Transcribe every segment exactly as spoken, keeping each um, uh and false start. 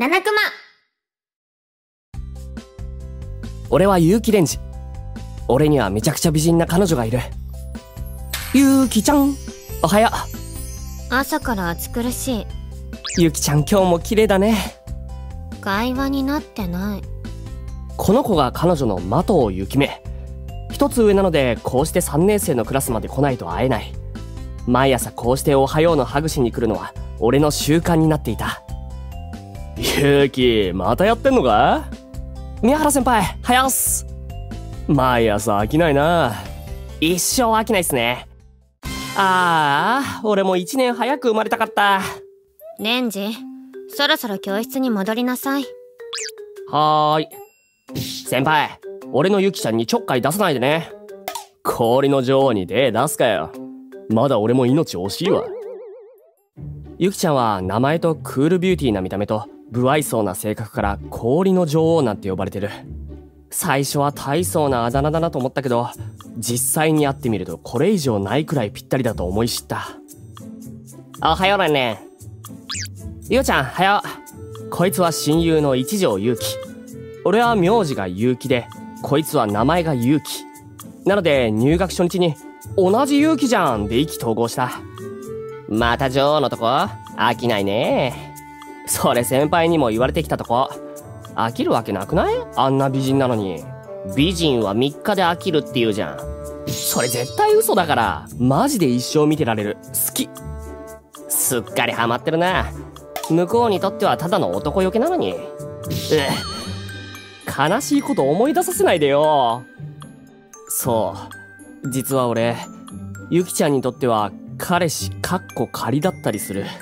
七熊。 俺は結城蓮司。俺にはめちゃくちゃ美人な彼女がいる。ゆうきちゃん、おはよう。 朝から暑苦しい。 ゆきちゃん、今日も綺麗だね。 会話になってない。 この子が彼女の的尾ゆきめ。一つ上なので、こうしてさんねん生のクラスまで来ないと会えない。毎朝こうしておはようのハグしに来るのは俺の習慣になっていた。ゆうき、またやってんのか？宮原先輩、はやっす。毎朝飽きないな。一生飽きないっすね。ああ、俺も一年早く生まれたかった。 レンジ、そろそろ教室に戻りなさい。 はーい。先輩、俺のゆきちゃんにちょっかい出さないでね。氷の女王に手出すかよ。まだ俺も命惜しいわ。ゆきちゃんは名前とクールビューティーな見た目と不愛想な性格から氷の女王なんて呼ばれてる。最初は大層なあだ名だなと思ったけど、実際に会ってみるとこれ以上ないくらいぴったりだと思い知った。おはようだね。ゆうちゃん、はよう。こいつは親友の一条ゆうき。俺は名字がゆうきで、こいつは名前がゆうき。なので入学初日に同じゆうきじゃんで意気投合した。また女王のとこ飽きないね。それ先輩にも言われてきたとこ。飽きるわけなくない？あんな美人なのに。美人はみっかで飽きるって言うじゃん。それ絶対嘘だから、マジで一生見てられる。好き。すっかりハマってるな。向こうにとってはただの男よけなのに。うっ、悲しいこと思い出させないでよ。そう、実は俺ゆきちゃんにとっては彼氏かっこ仮だったりする。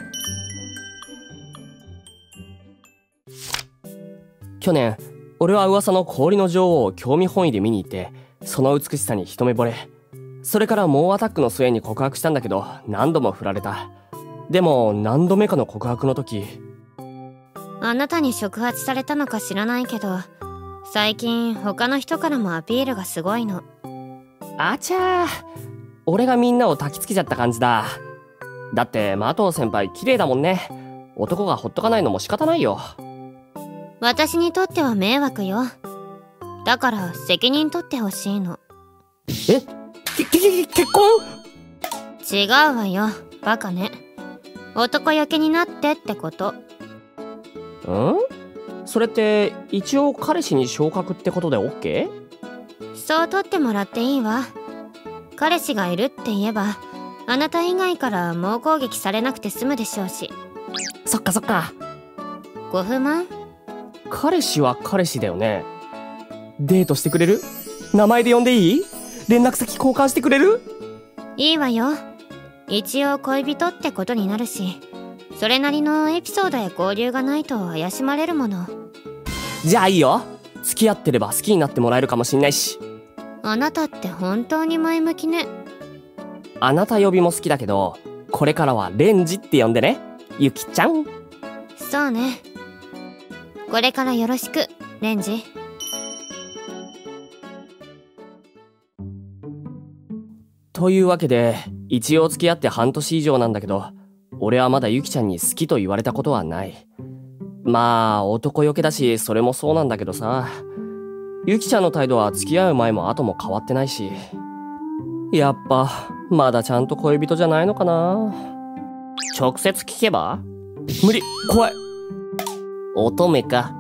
去年俺は噂の氷の女王を興味本位で見に行って、その美しさに一目惚れ。それから猛アタックの末に告白したんだけど、何度も振られた。でも何度目かの告白の時、 あなたに触発されたのか知らないけど、最近他の人からもアピールがすごいの。 あちゃー、俺がみんなを焚きつけちゃった感じだ。だって麻藤先輩綺麗だもんね。男がほっとかないのも仕方ないよ。 私にとっては迷惑よ。だから責任取ってほしいの。 え？け、け、け、結婚？ 違うわよ、バカね。男よけになってってこと。 ん？それって一応彼氏に昇格ってことで オーケー？ そう取ってもらっていいわ。彼氏がいるって言えば、あなた以外から猛攻撃されなくて済むでしょうし。 そっかそっか。 ご不満？ 彼氏は彼氏だよね。デートしてくれる？名前で呼んでいい？連絡先交換してくれる？ いいわよ。一応恋人ってことになるし、それなりのエピソードや交流がないと怪しまれるもの。 じゃあいいよ。付き合ってれば好きになってもらえるかもしんないし。 あなたって本当に前向きね。 あなた呼びも好きだけど、これからはレンジって呼んでね、ゆきちゃん。 そうね。これからよろしく、レンジ。 というわけで、一応付き合って半年以上なんだけど、俺はまだゆきちゃんに好きと言われたことはない。まあ男よけだし、それもそうなんだけどさ、ゆきちゃんの態度は付き合う前も後も変わってないし、やっぱまだちゃんと恋人じゃないのかな。直接聞けば？無理、怖い。乙女か。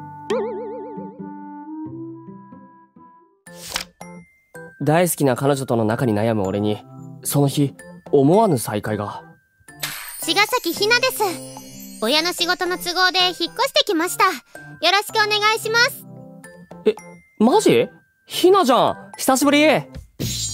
大好きな彼女との仲に悩む俺に、その日思わぬ再会が。 茅ヶ崎ひなです。親の仕事の都合で引っ越してきました。よろしくお願いします。 え、マジ？ひなじゃん、久しぶり。え、レンジ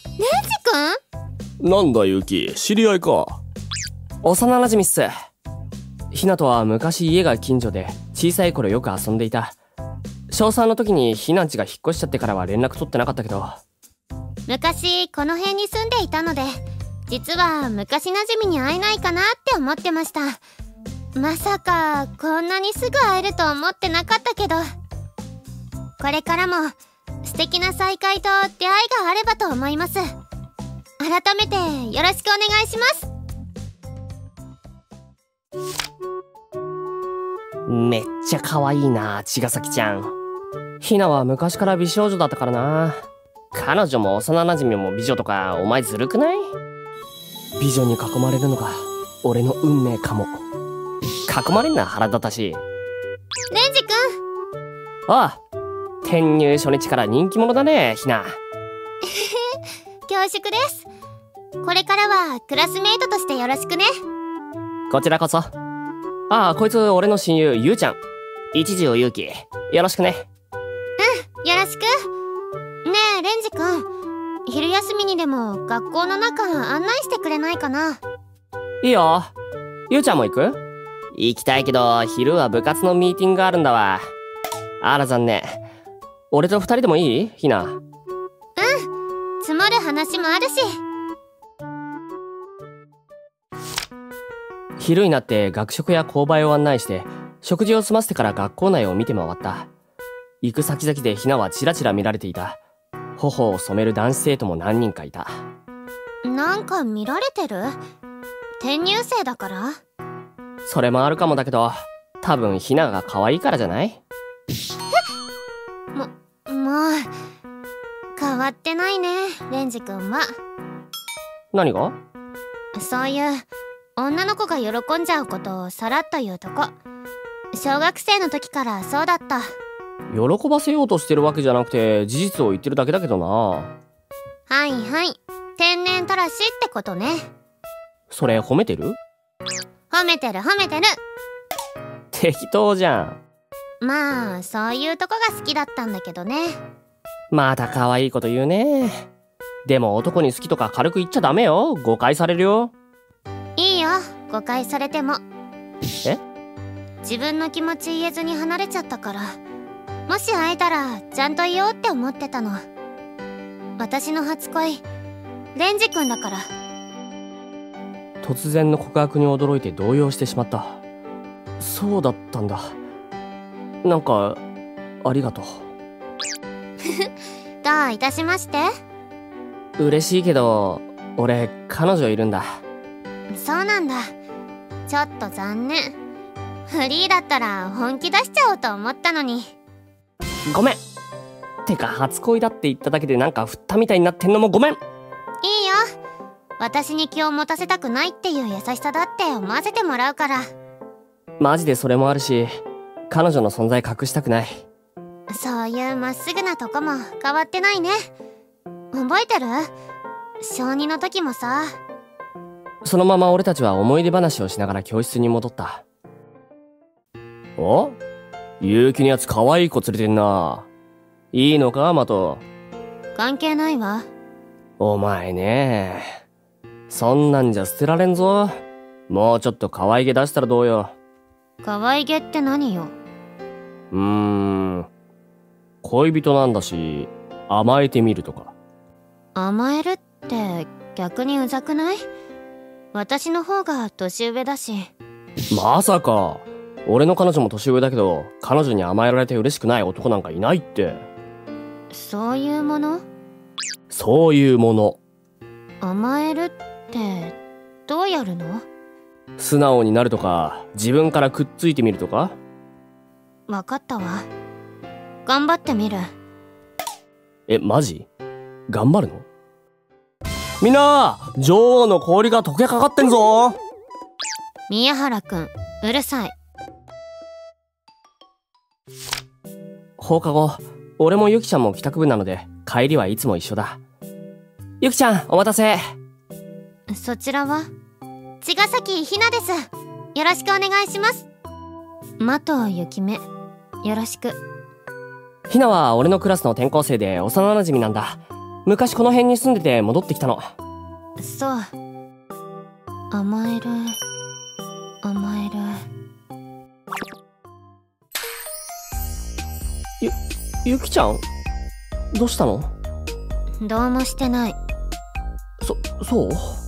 君？ なんだゆき、知り合いか。幼馴染っす。ひなとは昔家が近所で小さい頃よく遊んでいた。小さんの時にひなんちが引っ越しちゃってからは連絡取ってなかったけど、 昔この辺に住んでいたので、実は昔馴染みに会えないかなって思ってました。まさかこんなにすぐ会えると思ってなかったけど、これからも素敵な再会と出会いがあればと思います。改めてよろしくお願いします。 めっちゃ可愛いな、茅ヶ崎ちゃん。ひなは昔から美少女だったからな。彼女も幼馴染も美女とか、お前ずるくない？美女に囲まれるのが俺の運命かも。囲まれんな、腹立たしい。 レンジ君。 ああ、転入初日から人気者だね、ひな。 恐縮です。これからはクラスメイトとしてよろしくね。 こちらこそ。ああ、こいつ俺の親友ゆうちゃん、一条ゆうき、よろしくね。 うん、よろしく。ねえレンジ君、昼休みにでも学校の中案内してくれないかな？ いいよ。ゆうちゃんも行く？行きたいけど昼は部活のミーティングがあるんだわ。あら残念。俺と二人でもいい？ひな。うん、 積もる話もあるし。 昼になって学食や購買を案内して食事を済ませてから学校内を見て回った。行く先々でひなはチラチラ見られていた。頬を染める男子生徒も何人かいた。 なんか見られてる？転入生だから？ それもあるかもだけど、多分ひなが可愛いからじゃない？ も、もう変わってないね、レンジ君は。何が？そういう女の子が喜んじゃうことをさらっと言うとこ。小学生の時からそうだった。 喜ばせようとしてるわけじゃなくて事実を言ってるだけだけどな。 はいはい、天然たらしってことね。 それ褒めてる？ 褒めてる褒めてる。 適当じゃん。まあそういうとこが好きだったんだけどね。 また可愛いこと言うね。でも男に好きとか軽く言っちゃダメよ、誤解されるよ。 いいよ、誤解されても。 え？ 自分の気持ち言えずに離れちゃったから、もし会えたらちゃんと言おうって思ってたの。私の初恋レンジ君だから。 突然の告白に驚いて動揺してしまった。そうだったんだ。なんかありがとう。 どういたしまして。 嬉しいけど俺彼女いるんだ。 そうなんだ。ちょっと残念。フリーだったら本気出しちゃおうと思ったのに。 ごめん。てか初恋だって言っただけでなんか振ったみたいになってんのもごめん。いいよ。 私に気を持たせたくないっていう優しさだって思わせてもらうから。 マジでそれもあるし、彼女の存在隠したくない。 そういうまっすぐなとこも変わってないね。覚えてる？小にの時もさ。 そのまま俺たちは思い出話をしながら教室に戻った。お？結城のやつ可愛い子連れてんな。いいのかマト？ 関係ないわ。 お前ね、そんなんじゃ捨てられんぞ。もうちょっと可愛げ出したらどうよ。 可愛げって何よ？ うーん、恋人なんだし甘えてみるとか。 甘えるって逆にうざくない？私の方が年上だし。 まさか。俺の彼女も年上だけど彼女に甘えられて嬉しくない男なんかいないって。 そういうもの？ そういうもの。 甘えるってどうやるの？ 素直になるとか自分からくっついてみるとか。 わかったわ。頑張ってみる。 え、マジ？頑張るの？みんな、女王の氷が溶けかかってんぞ。 宮原くん、うるさい。 放課後、俺もゆきちゃんも帰宅部なので帰りはいつも一緒だ。ゆきちゃん、お待たせ。 そちらは？茅ヶ崎ひなです。よろしくお願いします。まとゆきめ、よろしく。 ひなは俺のクラスの転校生で幼馴染なんだ。昔この辺に住んでて戻ってきたの。 そう。甘える甘える。 ゆ、ゆきちゃん？どうしたの？ どうもしてない。 そ、そう？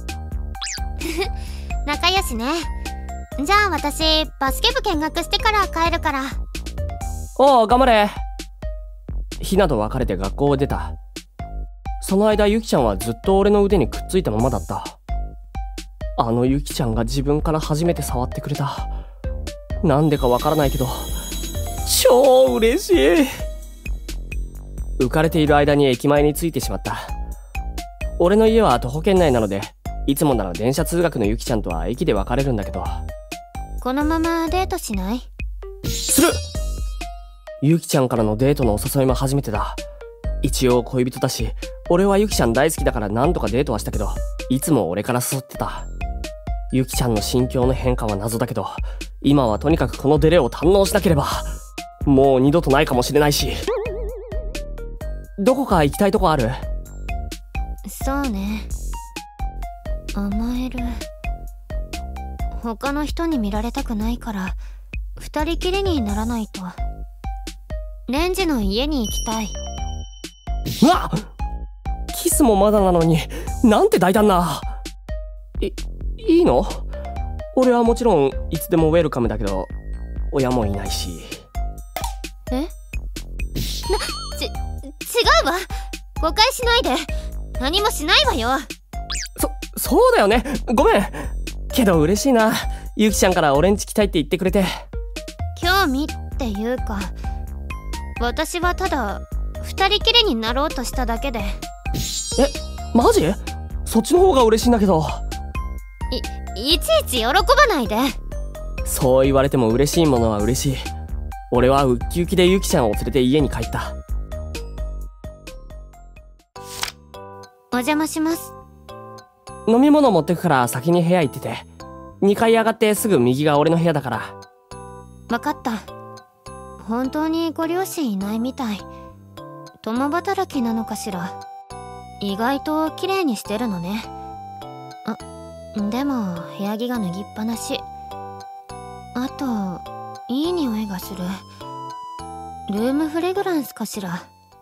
仲良しね。じゃあ私バスケ部見学してから帰るから。 おう、頑張れ。ひなと別れて学校を出た。その間ゆきちゃんはずっと俺の腕にくっついたままだった。あのゆきちゃんが自分から初めて触ってくれた。 なんでかわからないけど、超嬉しい。浮かれている間に駅前に着いてしまった。俺の家は徒歩圏内なので、いつもなら電車通学のゆきちゃんとは駅で別れるんだけど。 このままデートしない？ する！ゆきちゃんからのデートのお誘いも初めてだ。一応恋人だし、俺はゆきちゃん大好きだから何とかデートはしたけど、いつも俺から誘ってた。ゆきちゃんの心境の変化は謎だけど、今はとにかくこのデレを堪能しなければ、もう二度とないかもしれないし。どこか行きたいとこある？ そうね。甘える。他の人に見られたくないから、二人きりにならないと。レンジの家に行きたい。 うわっ！キスもまだなのに、なんて大胆な。い、いいの？俺はもちろんいつでもウェルカムだけど、親もいないし。 え？な、ち、違うわ！誤解しないで。何もしないわよ。 そ、そうだよね。ごめん。けど嬉しいな。ゆきちゃんから俺んち来たいって言ってくれて。 興味っていうか、私はただ二人きりになろうとしただけで。 え、マジ？そっちの方が嬉しいんだけど。 い、いちいち喜ばないで。 そう言われても嬉しいものは嬉しい。俺はウッキウキでゆきちゃんを連れて家に帰った。 お邪魔します。 飲み物持ってくから先に部屋行ってて。にかい上がってすぐ右が俺の部屋だから。 わかった。本当にご両親いないみたい。共働きなのかしら。意外と綺麗にしてるのね。あ、でも部屋着が脱ぎっぱなし。あといい匂いがする。ルームフレグランスかしら。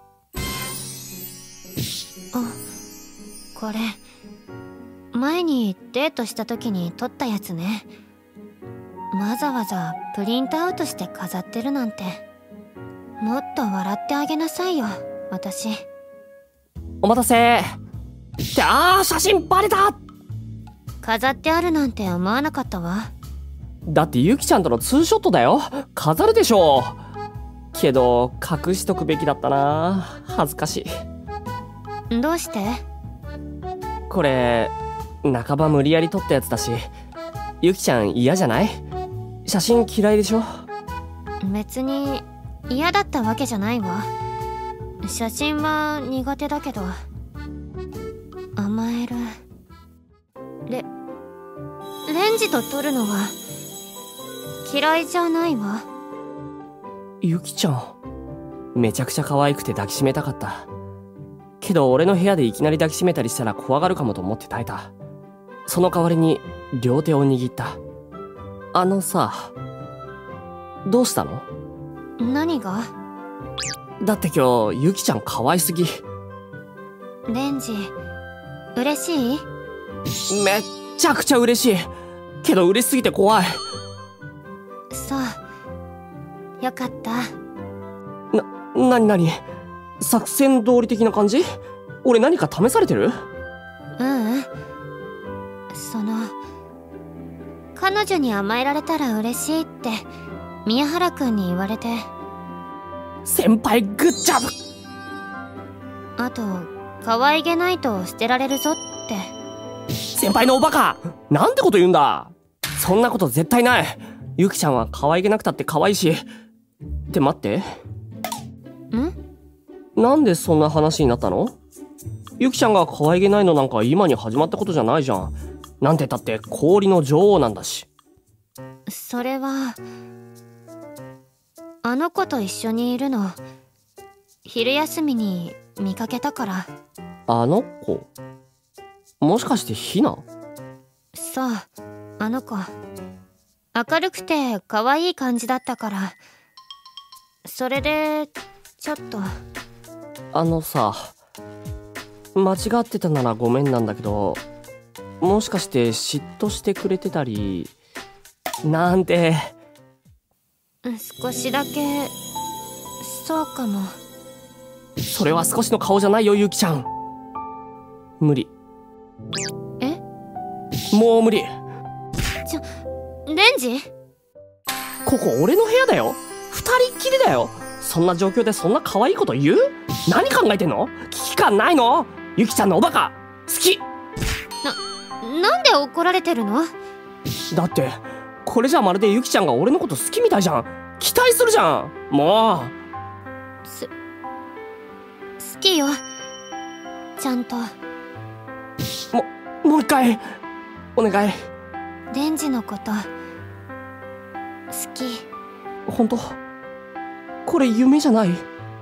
あ、これ前にデートした時に撮ったやつね。わざわざプリントアウトして飾ってるなんて。もっと笑ってあげなさいよ、私。 お待たせ。ってあー、写真バレた。 飾ってあるなんて思わなかったわ。 だってゆきちゃんとのツーショットだよ。飾るでしょ。けど隠しとくべきだったな。恥ずかしい。 どうして？ これ半ば無理やり撮ったやつだし、ゆきちゃん嫌じゃない？写真嫌いでしょ？ 別に嫌だったわけじゃないわ。写真は苦手だけど。甘える。レレンジと撮るのは嫌いじゃないわ。 ゆきちゃんめちゃくちゃ可愛くて抱きしめたかった。けど俺の部屋でいきなり抱きしめたりしたら怖がるかもと思って耐えた。その代わりに両手を握った。あのさ、どうしたの？ 何が？ だって今日ゆきちゃん可愛すぎ。 レンジ嬉しい？ めっちゃくちゃ嬉しい。けど嬉しすぎて怖い。 そうよかった。 な、なになに？作戦通り的な感じ？俺何か試されてる？ ううん。その彼女に甘えられたら嬉しいって宮原くんに言われて。 先輩グッジョブ。 あと可愛げないと捨てられるぞって。 先輩のおバカ、なんてこと言うんだ。そんなこと絶対ない。ゆきちゃんは可愛げなくたって可愛いし。って待って、 ん？ なんでそんな話になったの？ゆきちゃんが可愛げないのなんか今に始まったことじゃないじゃん。なんて言ったって氷の女王なんだし。 それはあの子と一緒にいるの昼休みに見かけたから。 あの子？もしかしてひな？ そう、あの子明るくて可愛い感じだったから。それでちょっと。 あのさ、間違ってたならごめんなんだけど、もしかして嫉妬してくれてたりなんて。 少しだけそうかも。 それは少しの顔じゃないよゆきちゃん。無理。 え？ もう無理。 ちょ、レンジ？ ここ俺の部屋だよ。二人っきりだよ。そんな状況でそんな可愛いこと言う？何考えてんの？危機感ないの？ゆきちゃんのおバカ好き。 な、なんで怒られてるの？ だってこれじゃまるでゆきちゃんが俺のこと好きみたいじゃん。期待するじゃん。もうす好きよ、ちゃんと。 ももう一回お願い。 レンジのこと好き。 本当？これ夢じゃない？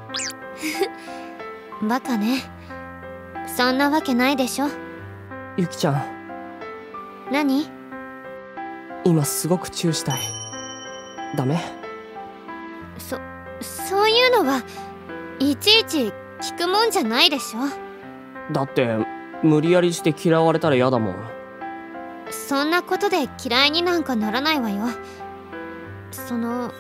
バカね。そんなわけないでしょ。 ゆきちゃん、 何？ 今すごくチューしたい。ダメ？ そそういうのはいちいち聞くもんじゃないでしょ。 だって無理やりして嫌われたら嫌だもん。 そんなことで嫌いになんかならないわよ。その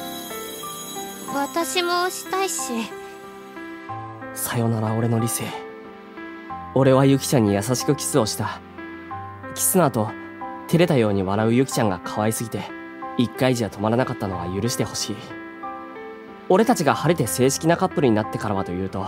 私もしたいし。 さよなら俺の理性。俺はゆきちゃんに優しくキスをした。キスの後照れたように笑うゆきちゃんが可愛すぎて一回じゃ止まらなかったのは許してほしい。俺たちが晴れて正式なカップルになってからはというと。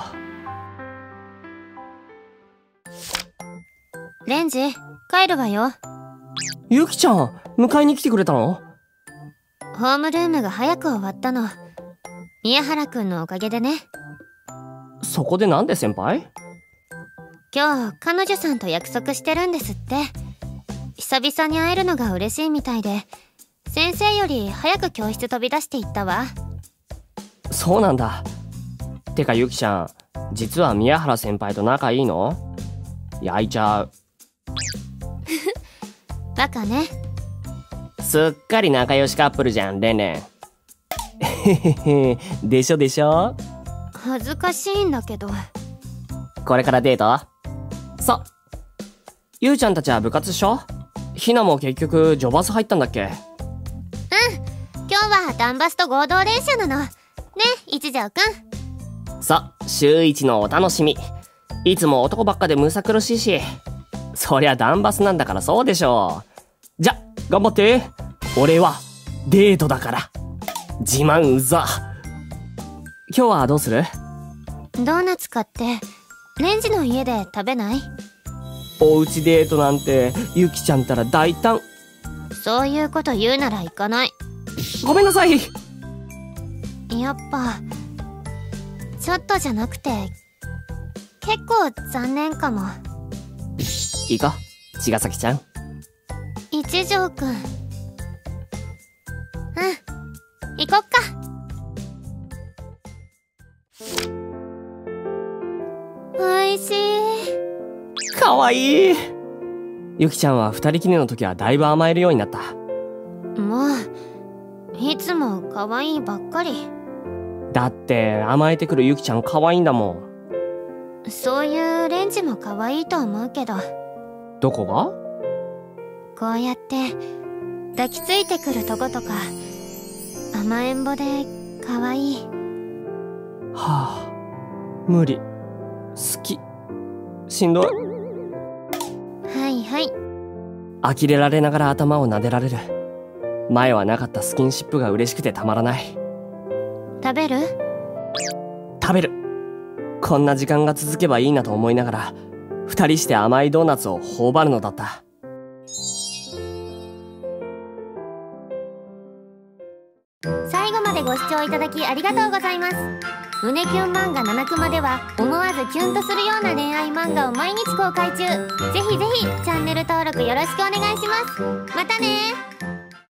レンジ、帰るわよ。 ゆきちゃん、迎えに来てくれたの？ ホームルームが早く終わったの。宮原くんのおかげでね。 そこでなんで先輩？ 今日彼女さんと約束してるんですって。久々に会えるのが嬉しいみたいで、先生より早く教室飛び出していったわ。 そうなんだ。てかゆきちゃん、実は宮原先輩と仲いいの？焼いちゃう。 バカね。 すっかり仲良しカップルじゃん、レンレン。へへへ、でしょでしょ。 恥ずかしいんだけど。 これからデート？さ、ゆうちゃんたちは部活っしょ？ひなも結局ジョバス入ったんだっけ？うん、 今日はダンバスと合同練習なの。ね、一条くん。さ、週一のお楽しみ。いつも男ばっかでむさ苦しいし。そりゃダンバスなんだからそうでしょう。じゃ、頑張って。俺はデートだから。自慢うざ。今日はどうする？ ドーナツ買ってレンジの家で食べない？ おうちデートなんてゆきちゃんたら大胆。 そういうこと言うなら行かない。 ごめんなさい。 やっぱちょっとじゃなくて結構残念かも。 いいか、茅ヶ崎ちゃん。 一条くん。うん、行こっか。おいしい。 かわいい。ゆきちゃんは二人きりの時はだいぶ甘えるようになった。 もういつもかわいいばっかり。 だって甘えてくるゆきちゃんかわいいんだもん。そういうレンジもかわいいと思うけど。 どこが？ こうやって抱きついてくるとことか甘えんぼでかわいい。 はあ、無理。好き。しんどい。 はいはい。 呆れられながら頭を撫でられる。前はなかったスキンシップが嬉しくてたまらない。 食べる？ 食べる。こんな時間が続けばいいなと思いながら二人して甘いドーナツを頬張るのだった。 最後までご視聴いただきありがとうございます。胸キュン漫画ななくまでは思わずキュンとするような恋愛漫画を毎日公開中。ぜひぜひチャンネル登録よろしくお願いします。またねー。